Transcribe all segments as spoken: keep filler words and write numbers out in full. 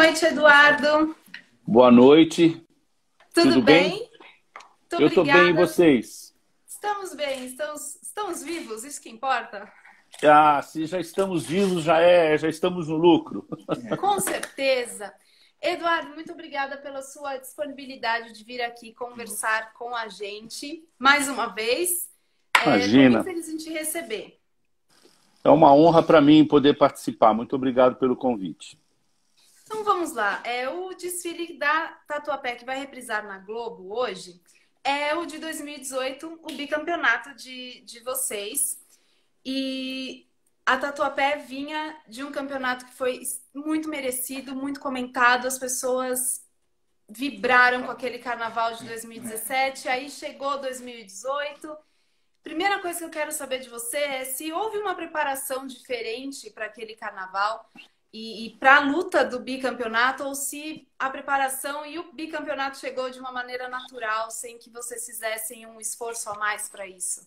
noite, Eduardo. Boa noite. Tudo, Tudo bem? bem? Muito Eu estou bem, e vocês? Estamos bem, estamos, estamos vivos, isso que importa. Ah, se já estamos vivos, já é, já estamos no lucro. Com certeza. Eduardo, muito obrigada pela sua disponibilidade de vir aqui conversar com a gente mais uma vez. Imagina. Estou muito feliz em te receber. É uma honra para mim poder participar. Muito obrigado pelo convite. Então vamos lá. É, o desfile da Tatuapé que vai reprisar na Globo hoje é o de dois mil e dezoito, o bicampeonato de, de vocês. E a Tatuapé vinha de um campeonato que foi muito merecido, muito comentado. As pessoas vibraram com aquele carnaval de dois mil e dezessete. Aí chegou dois mil e dezoito. Primeira coisa que eu quero saber de você é se houve uma preparação diferente para aquele carnaval e, e para a luta do bicampeonato, ou se a preparação e o bicampeonato chegou de uma maneira natural, sem que vocês fizessem um esforço a mais para isso.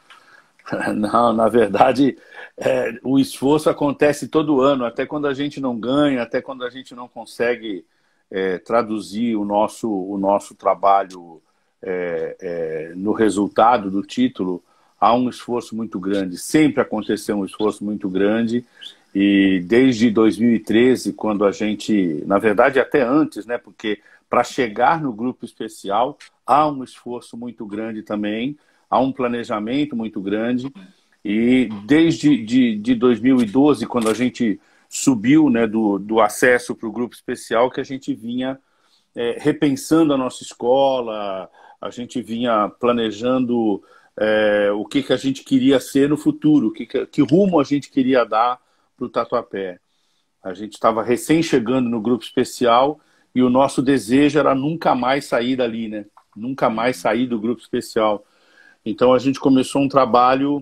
Não, na verdade, é, o esforço acontece todo ano, até quando a gente não ganha, até quando a gente não consegue é, traduzir o nosso, o nosso trabalho é, é, no resultado do título, há um esforço muito grande. Sempre aconteceu um esforço muito grande, e desde dois mil e treze, quando a gente, na verdade até antes, né, porque para chegar no grupo especial há um esforço muito grande também, há um planejamento muito grande, e desde de, de dois mil e doze, quando a gente subiu, né, do, do acesso para o grupo especial, que a gente vinha é, repensando a nossa escola, a gente vinha planejando é, o que, que a gente queria ser no futuro, que, que rumo a gente queria dar para o Tatuapé. A gente estava recém chegando no grupo especial e o nosso desejo era nunca mais sair dali, né? Nunca mais sair do grupo especial. Então a gente começou um trabalho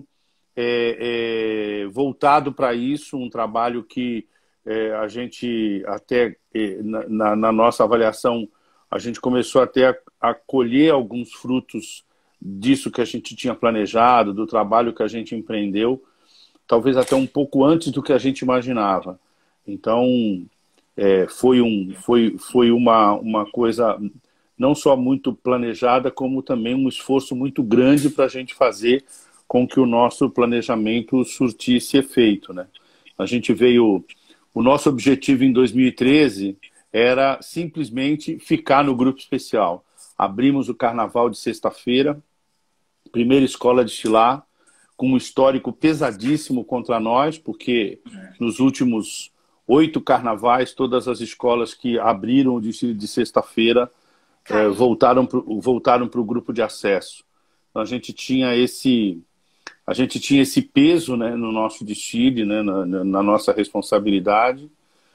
é, é, voltado para isso, um trabalho que é, a gente até, é, na, na nossa avaliação, a gente começou até a, a colher alguns frutos disso que a gente tinha planejado, do trabalho que a gente empreendeu, talvez até um pouco antes do que a gente imaginava. Então é, foi, um, foi, foi uma, uma coisa não só muito planejada, como também um esforço muito grande para a gente fazer com que o nosso planejamento surtisse efeito, né? A gente veio... O nosso objetivo em dois mil e treze era simplesmente ficar no grupo especial. Abrimos o carnaval de sexta-feira, primeira escola de desfilar, com um histórico pesadíssimo contra nós, porque nos últimos oito carnavais, todas as escolas que abriram o desfile de sexta-feira É, voltaram para voltaram para o grupo de acesso. Então, a gente tinha esse a gente tinha esse peso, né, no nosso desfile, né, na, na nossa responsabilidade,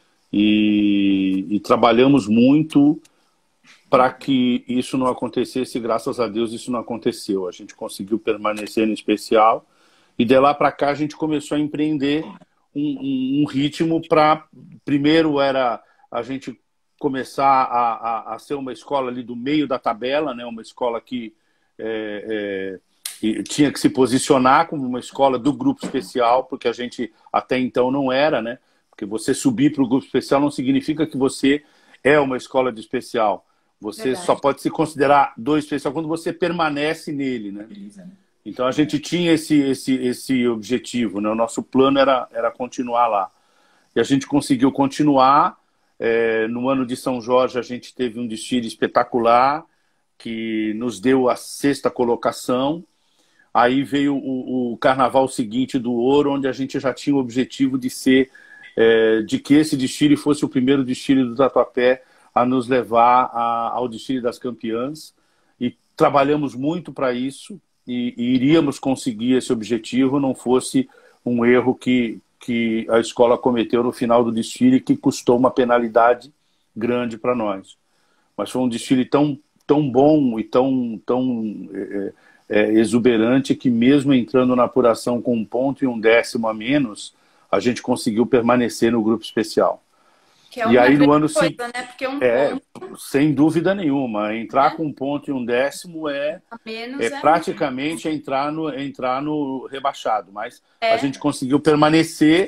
e, e trabalhamos muito para que isso não acontecesse. Graças a Deus isso não aconteceu. A gente conseguiu permanecer no especial, e de lá para cá a gente começou a empreender um, um, um ritmo para... Primeiro era a gente começar a, a, a ser uma escola ali do meio da tabela, né? Uma escola que é, é, tinha que se posicionar como uma escola do grupo especial, porque a gente até então não era, né? Porque você subir para o grupo especial não significa que você é uma escola de especial. Você Verdade. Só pode se considerar do especial quando você permanece nele, né? Então a gente tinha esse, esse, esse objetivo, né? O nosso plano era, era continuar lá. E a gente conseguiu continuar. É, no ano de São Jorge a gente teve um desfile espetacular que nos deu a sexta colocação. Aí veio o, o carnaval seguinte do Ouro, onde a gente já tinha o objetivo de ser é, de que esse desfile fosse o primeiro desfile do Tatuapé a nos levar a, ao desfile das campeãs, e trabalhamos muito para isso, e, e iríamos conseguir esse objetivo, não fosse um erro que que a escola cometeu no final do desfile, que custou uma penalidade grande para nós. Mas foi um desfile tão, tão bom e tão, tão é, é, exuberante, que mesmo entrando na apuração com um ponto e um décimo a menos, a gente conseguiu permanecer no grupo especial. Que é uma e aí no ano coisa, né? Porque um é, ponto... sem dúvida nenhuma, entrar é. com um ponto e um décimo é, é, é praticamente entrar no, entrar no rebaixado, mas é. a gente conseguiu permanecer,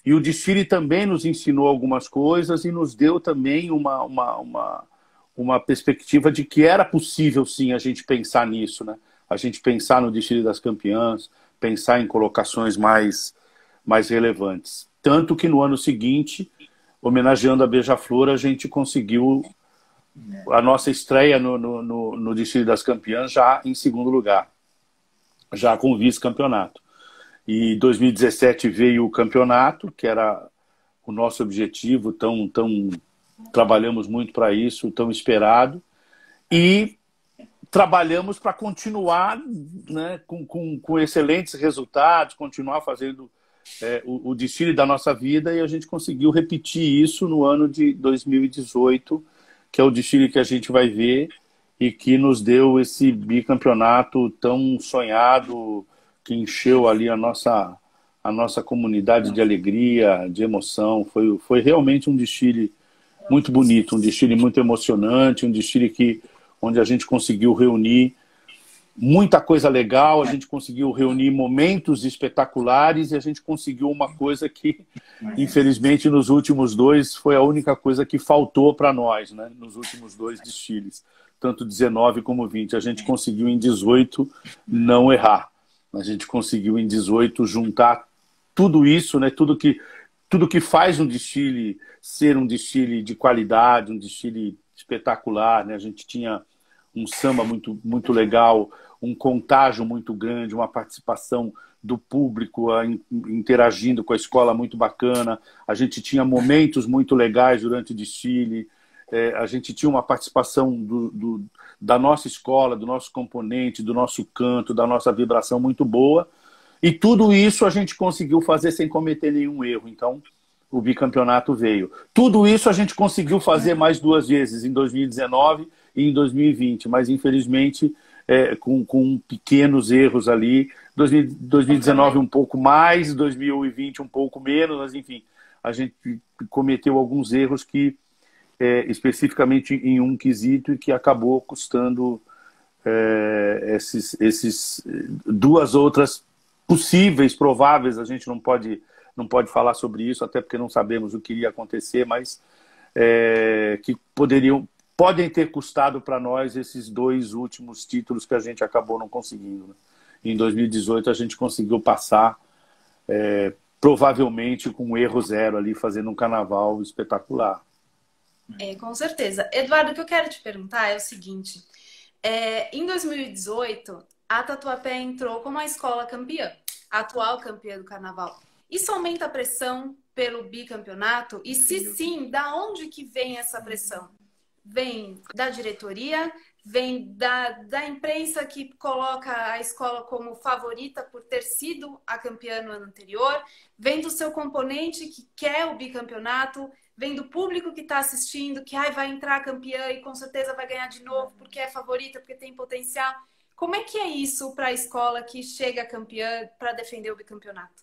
E o desfile também nos ensinou algumas coisas e nos deu também uma, uma, uma, uma perspectiva de que era possível, sim, a gente pensar nisso, né? A gente pensar no desfile das campeãs, pensar em colocações mais, mais relevantes. Tanto que no ano seguinte, homenageando a Beija-Flor, a gente conseguiu a nossa estreia no, no, no, no desfile das campeãs já em segundo lugar, já com vice-campeonato. E em dois mil e dezessete veio o campeonato, que era o nosso objetivo, tão, tão, trabalhamos muito para isso, tão esperado, e trabalhamos para continuar, né, com, com, com excelentes resultados, continuar fazendo é, o, o desfile da nossa vida, e a gente conseguiu repetir isso no ano de dois mil e dezoito, que é o desfile que a gente vai ver e que nos deu esse bicampeonato tão sonhado, que encheu ali a nossa, a nossa comunidade de alegria, de emoção. Foi, foi realmente um desfile muito bonito, um desfile muito emocionante, um desfile que, onde a gente conseguiu reunir muita coisa legal, a gente conseguiu reunir momentos espetaculares e a gente conseguiu uma coisa que, infelizmente, nos últimos dois foi a única coisa que faltou para nós, né? Nos últimos dois desfiles, tanto dezenove como vinte. A gente conseguiu em dezoito não errar. A gente conseguiu em dezoito juntar tudo isso, né? Tudo que, tudo que faz um desfile ser um desfile de qualidade, um desfile espetacular, né? A gente tinha um samba muito, muito legal, um contágio muito grande, uma participação do público a, interagindo com a escola muito bacana. A gente tinha momentos muito legais durante o desfile. É, a gente tinha uma participação do, do, da nossa escola, do nosso componente, do nosso canto, da nossa vibração muito boa. E tudo isso a gente conseguiu fazer sem cometer nenhum erro. Então, o bicampeonato veio. Tudo isso a gente conseguiu fazer mais duas vezes, em dois mil e dezenove e em dois mil e vinte, mas infelizmente é, com, com pequenos erros ali. dois mil, dois mil e dezenove um pouco mais, dois mil e vinte um pouco menos, mas enfim, a gente cometeu alguns erros que É, especificamente em um quesito e que acabou custando é, esses, esses duas outras possíveis, prováveis, a gente não pode, não pode falar sobre isso, até porque não sabemos o que iria acontecer, mas é, que poderiam, podem ter custado para nós esses dois últimos títulos que a gente acabou não conseguindo, né? Em dois mil e dezoito a gente conseguiu passar é, provavelmente com um erro zero ali, fazendo um carnaval espetacular. É, com certeza. Eduardo, o que eu quero te perguntar é o seguinte. É, em dois mil e dezoito, a Tatuapé entrou como a escola campeã, a atual campeã do carnaval. Isso aumenta a pressão pelo bicampeonato? E se sim, da onde que vem essa pressão? Vem da diretoria? Vem da, da imprensa que coloca a escola como favorita por ter sido a campeã no ano anterior? Vem do seu componente que quer o bicampeonato? Vem do público que está assistindo, que ai, vai entrar campeã e com certeza vai ganhar de novo porque é favorita, porque tem potencial. Como é que é isso para a escola que chega campeã para defender o bicampeonato?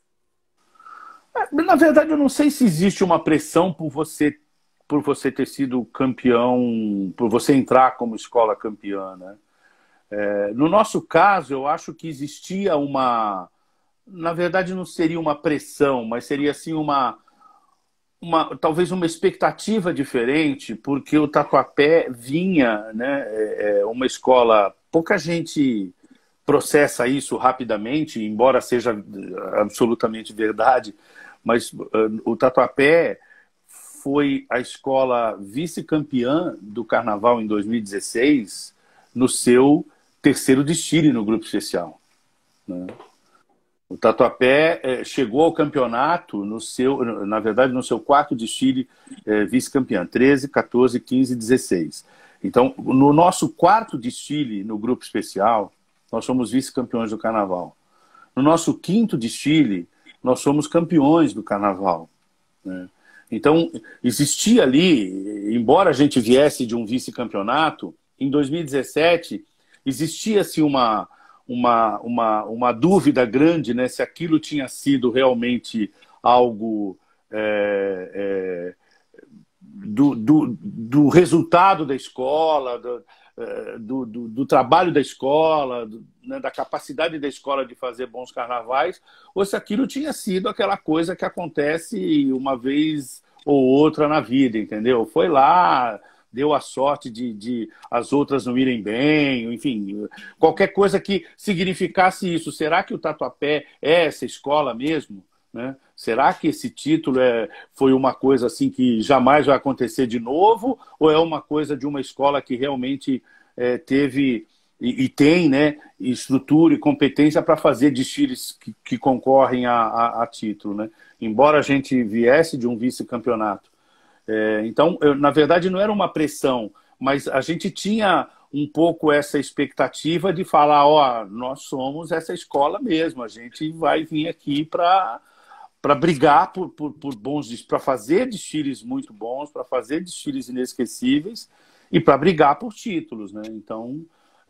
Na verdade, eu não sei se existe uma pressão por você, por você ter sido campeão, por você entrar como escola campeã, né? É, no nosso caso, eu acho que existia uma... Na verdade, não seria uma pressão, mas seria assim uma... Uma, talvez uma expectativa diferente, porque o Tatuapé vinha, né, é, uma escola, pouca gente processa isso rapidamente, embora seja absolutamente verdade, mas uh, o Tatuapé foi a escola vice-campeã do Carnaval em dois mil e dezesseis, no seu terceiro desfile no Grupo Especial, né? O Tatuapé eh, chegou ao campeonato, no seu, na verdade, no seu quarto desfile eh, vice-campeão, treze, quatorze, quinze e dezesseis. Então, no nosso quarto desfile no Grupo Especial, nós somos vice-campeões do Carnaval. No nosso quinto desfile, nós somos campeões do Carnaval, né? Então, existia ali, embora a gente viesse de um vice-campeonato, em dois mil e dezessete, existia-se uma... Uma, uma, uma dúvida grande, né, se aquilo tinha sido realmente algo é, é, do, do, do resultado da escola, do, do, do, do trabalho da escola, do, né, da capacidade da escola de fazer bons carnavais, ou se aquilo tinha sido aquela coisa que acontece uma vez ou outra na vida, entendeu? Foi lá, deu a sorte de, de as outras não irem bem, enfim, qualquer coisa que significasse isso. Será que o Tatuapé é essa escola mesmo? Né? Será que esse título é, foi uma coisa assim que jamais vai acontecer de novo? Ou é uma coisa de uma escola que realmente é, teve e, e tem, né, estrutura e competência para fazer desfiles que, que concorrem a, a, a título, né? Embora a gente viesse de um vice-campeonato. É, então, eu, na verdade, não era uma pressão, mas a gente tinha um pouco essa expectativa de falar, ó, nós somos essa escola mesmo, a gente vai vir aqui para para brigar por, por, por bons, para fazer desfiles muito bons, para fazer desfiles inesquecíveis e para brigar por títulos, né? Então,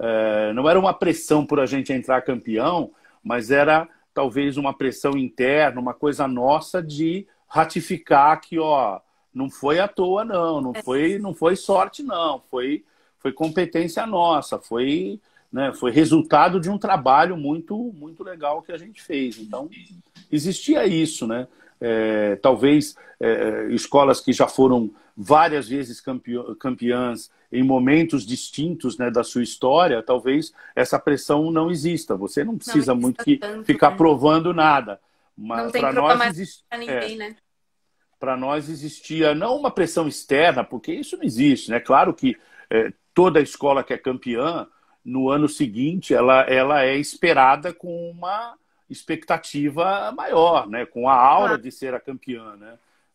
é, não era uma pressão por a gente entrar campeão, mas era talvez uma pressão interna, uma coisa nossa de ratificar que, ó, não foi à toa, não, não foi, não foi sorte, não, foi, foi competência nossa, foi, né, foi resultado de um trabalho muito, muito legal que a gente fez. Então, existia isso, né? É, talvez é, escolas que já foram várias vezes campeãs em momentos distintos, né, da sua história, talvez essa pressão não exista. Você não precisa não muito que tanto, ficar né? provando nada. Mas para nós existe, para ninguém, é, né? Para nós existia não uma pressão externa, porque isso não existe, né? Claro que é, toda escola que é campeã, no ano seguinte, ela, ela é esperada com uma expectativa maior, né? Com a aura de ser a campeã, né?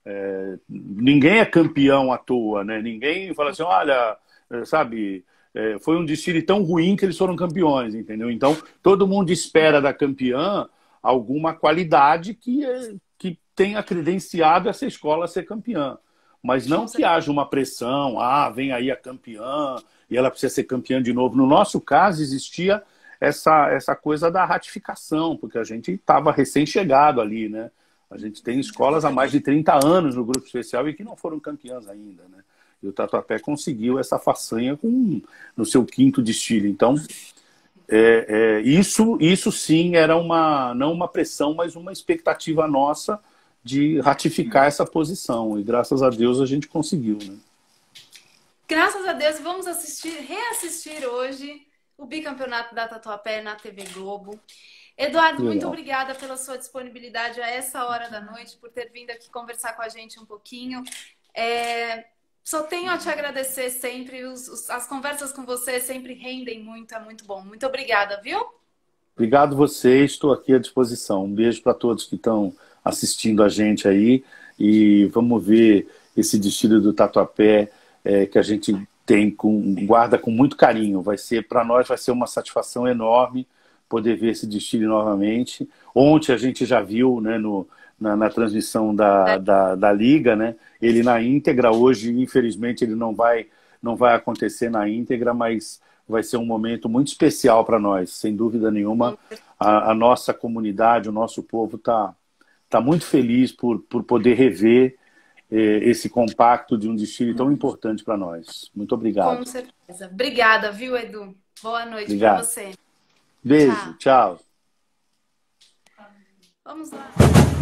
É, ninguém é campeão à toa, né? Ninguém fala assim, olha, sabe, é, foi um desfile tão ruim que eles foram campeões, entendeu? Então, todo mundo espera da campeã alguma qualidade que, que tenha credenciado essa escola a ser campeã. Mas não que haja uma pressão, ah, vem aí a campeã e ela precisa ser campeã de novo. No nosso caso, existia essa, essa coisa da ratificação, porque a gente estava recém-chegado ali, né? A gente tem escolas há mais de trinta anos no grupo especial e que não foram campeãs ainda, né? E o Tatuapé conseguiu essa façanha com, no seu quinto desfile. Então, é, é, isso, isso sim era uma, não uma pressão, mas uma expectativa nossa de ratificar essa posição. E graças a Deus a gente conseguiu, né? Graças a Deus, vamos assistir, reassistir hoje o bicampeonato da Tatuapé na T V Globo. Eduardo, Legal. Muito obrigada pela sua disponibilidade a essa hora da noite, por ter vindo aqui conversar com a gente um pouquinho. É, só tenho a te agradecer sempre. Os, os, as conversas com você sempre rendem muito, é muito bom. Muito obrigada, viu? Obrigado vocês, estou aqui à disposição. Um beijo para todos que estão assistindo a gente aí. E vamos ver esse desfile do Tatuapé é, que a gente tem com, guarda com muito carinho. Vai ser, para nós vai ser uma satisfação enorme poder ver esse desfile novamente. Ontem a gente já viu, né, no, na, na transmissão da, da, da Liga, né, ele na íntegra. Hoje, infelizmente, ele não vai, não vai acontecer na íntegra, mas vai ser um momento muito especial para nós, sem dúvida nenhuma. A, a nossa comunidade, o nosso povo está tá muito feliz por, por poder rever eh, esse compacto de um desfile tão importante para nós. Muito obrigado. Com certeza. Obrigada, viu, Edu? Boa noite para você. Beijo, tchau. tchau. Vamos lá.